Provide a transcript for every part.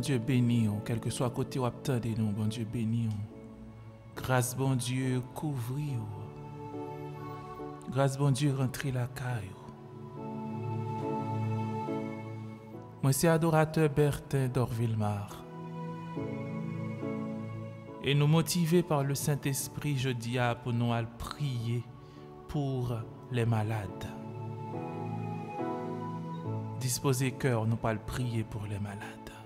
Dieu béni, quel que soit côté où attendez nous, bon Dieu béni. Grâce bon Dieu couvrir. Grâce bon Dieu rentrer la caille. Moi c'est adorateur Bertin d'Orville-Mar. Et nous motivés par le Saint-Esprit, je dis pour nous à prier pour les malades. Disposez cœur, nous pas le prier pour les malades.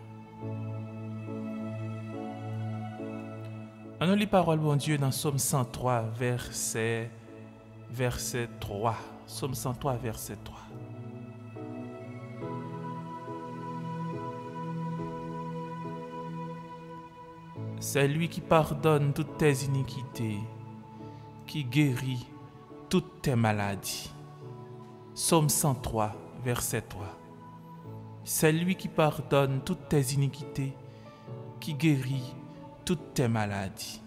On lit parole bon Dieu dans Psaume 103, verset 3. Psaume 103, verset 3. C'est lui qui pardonne toutes tes iniquités, qui guérit toutes tes maladies. Psaume 103, verset 3. C'est lui qui pardonne toutes tes iniquités, qui guérit toutes tes maladies.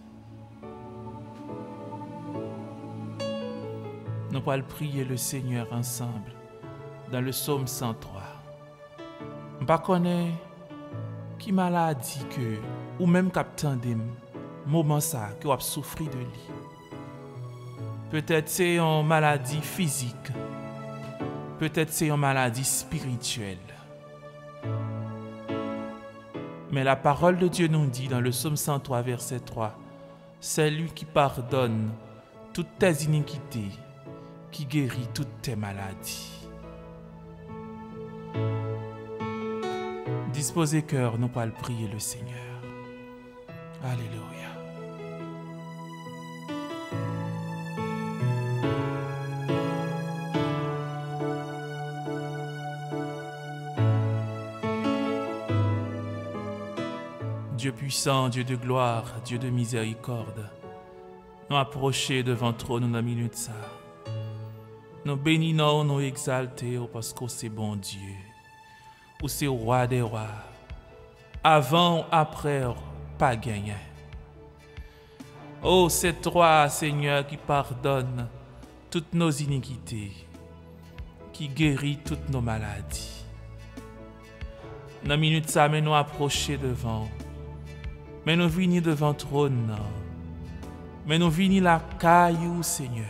Nous allons prier le Seigneur ensemble dans le psaume 103. Je ne connais pas qui maladie que ou même captain des moments ça que vous avez souffert de lui. Peut-être c'est une maladie physique. Peut-être c'est une maladie spirituelle. Mais la parole de Dieu nous dit dans le psaume 103, verset 3, c'est lui qui pardonne toutes tes iniquités, qui guérit toutes tes maladies. Disposez cœur, nous allons prier le Seigneur. Alléluia. Dieu puissant, Dieu de gloire, Dieu de miséricorde, nous approchons devant toi dans la minute ça. Nous bénissons, nous exaltons parce que c'est bon Dieu. Ou c'est roi des rois. Avant ou après, pas gagné. Oh, c'est toi, Seigneur, qui pardonne toutes nos iniquités, qui guérit toutes nos maladies. Dans la minute ça, mais nous approcher devant. Mais nous venons devant le trône. Mais nous venons la caillou, Seigneur.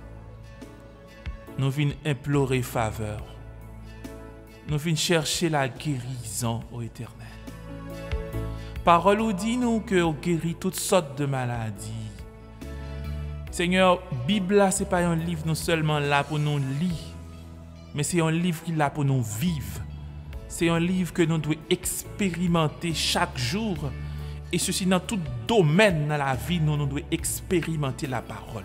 Nous venons implorer faveur. Nous venons chercher la guérison au Éternel. Parole nous dit nous que vous guérit toutes sortes de maladies. Seigneur, Bible ce n'est pas un livre non seulement là pour nous lire, mais c'est un livre qui est là pour nous vivre. C'est un livre que nous devons expérimenter chaque jour. Et ceci dans tout domaine dans la vie, nous devons expérimenter la parole.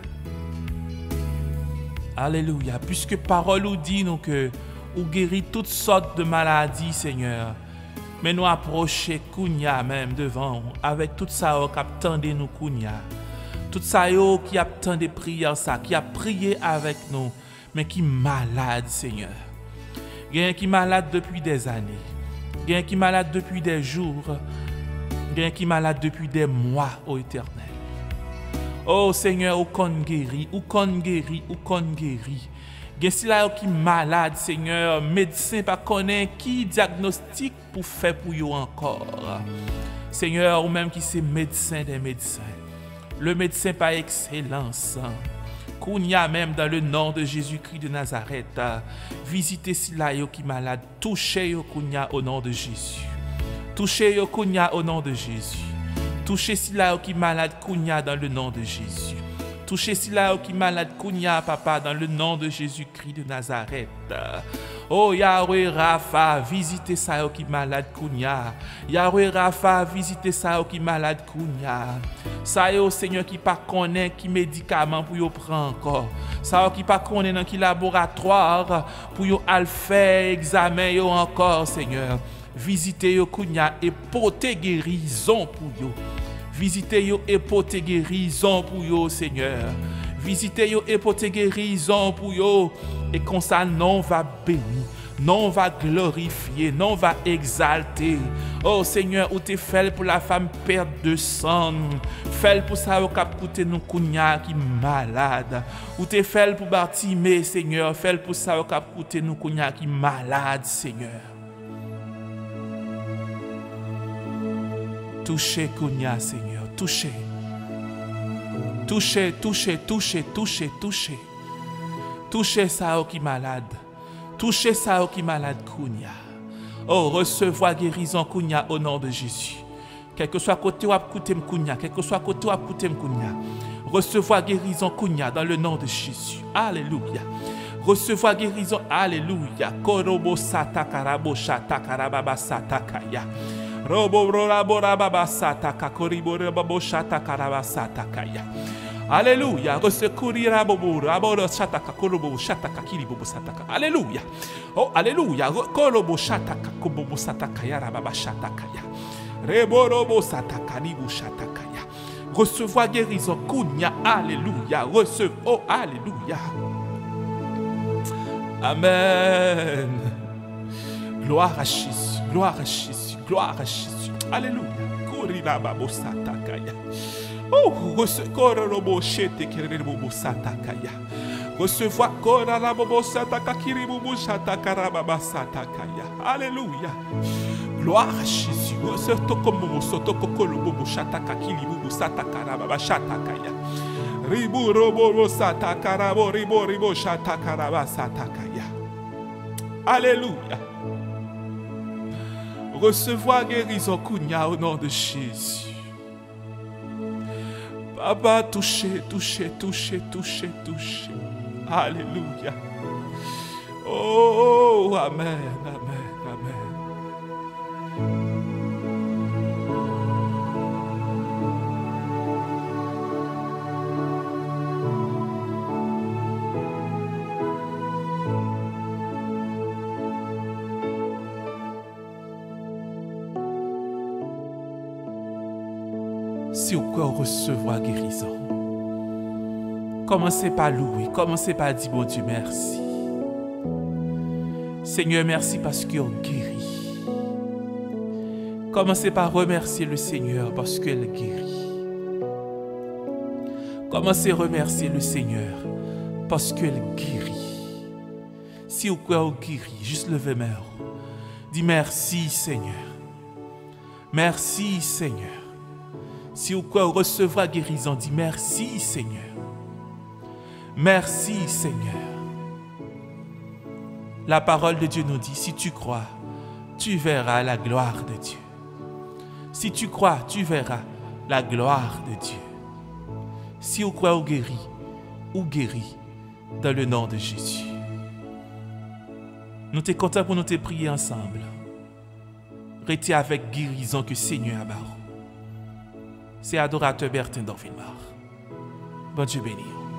Alléluia. Puisque parole nous dit nous que vous guérit toutes sortes de maladies, Seigneur. Mais nous approcher Kounia même devant avec tout ça qui attendait nous Kounia. Tout ça qui attendait prière ça, qui a prié avec nous, mais qui malade, Seigneur. Il y a qui malade depuis des années. Il y a qui malade depuis des jours. Il y a qui malade depuis des mois, ô Éternel. Oh Seigneur, ou qu'on guérit, ou qu'on guérit, ou qu'on guérit. Il y a ceux qui malade, Seigneur, médecin pas connaît qui diagnostic pour faire pour eux encore. Seigneur, ou même qui c'est médecin des médecins. Le médecin par excellence. Kounia même dans le nom de Jésus-Christ de Nazareth. Visitez ceux qui malade, touchez Kounia au nom de Jésus. Touchez Kounia au nom de Jésus. Touchez ceux qui malade Kounia dans le nom de Jésus. Touchez ceux qui malade Kounia, papa, dans le nom de Jésus-Christ de Nazareth. Oh Yahweh Rapha, visitez ça qui malade Kounia. Yahweh Rapha, visitez ça qui malade Kounia. Ça yo Seigneur qui pas connaît qui médicament pour yo prendre encore. Ça qui pas connaît dans qui laboratoire pour yo al faire examen yo encore Seigneur. Visitez yo Kounia et portez guérison pour yo. Visitez yo et portez guérison pour yo Seigneur. Visitez yo et portez guérison pour yo. Et comme ça, non va bénir, non va glorifier, non va exalter. Oh Seigneur, où t'es fait pour la femme perte de sang, fait pour ça, où cap coûter nous kounya qui malade. Où t'es fait pour Bartimée, Seigneur, fait pour ça, où cap coûter nous kounya qui malade, Seigneur. Touchez Kounia, Seigneur. Touchez. Touchez, touchez, touchez, touchez, touchez. Touchez ça qui est malade. Touchez ça qui est malade, Kounia. Oh, recevoir guérison, Kounia, au nom de Jésus. Quel que soit côté où écouter Kounia, quel que soit côté où écouter Kounia. Recevoir guérison, Kounia, dans le nom de Jésus. Alléluia. Recevoir guérison, alléluia. Korobo sata karabo shata karababa sata kaya. Robo rabo rababa sata kakoribo rabo shata karaba sata kaya. Alléluia. Recourir bobo rabo shata kakorobo shata kakiribo sata kaya. Alléluia. Oh, alléluia. Korobo shata kakobo sata kaya rababa shata kaya. Rebo robo sata karibo shata kaya. Recevoir guérison, Kounia, alléluia. Recevez, oh, alléluia. Amen. Gloire à Jésus, gloire à Jésus, gloire à Jésus. Alléluia. Korila babo satakaya. Oh, recevoir robo shete kerebo satakaya. Recevoir korala bobo sataka kiribu satakara baba satakaya. Alléluia. Gloire à Jésus. Recevoir sotoko kolobo sataka kiribu satakara baba satakaya. Ribu robo satakarabo ribo ribo shatakaraba satakaya. Alléluia. Recevoir guérison Kounia au nom de Jésus. Papa, touchez, touchez, touchez, touchez, touchez. Alléluia. Oh, amen, amen, amen. Si vous pouvez recevoir guérison, commencez par louer, commencez par dire, bon Dieu, merci. Seigneur, merci parce que vous guérit. Commencez par remercier le Seigneur parce qu'elle guérit. Commencez à remercier le Seigneur parce qu'elle guérit. Si vous pouvez guérir, juste levez main. Dis merci Seigneur. Merci Seigneur. Si vous pouvez recevoir guérison, dis merci Seigneur. Merci Seigneur. La parole de Dieu nous dit, si tu crois, tu verras la gloire de Dieu. Si tu crois, tu verras la gloire de Dieu. Si vous croyez ou guéri dans le nom de Jésus. Nous sommes contents pour nous te prier ensemble. Restez avec guérison que Seigneur a barré. C'est adorateur Bertin d'Orville-Mar. Bon Dieu béni.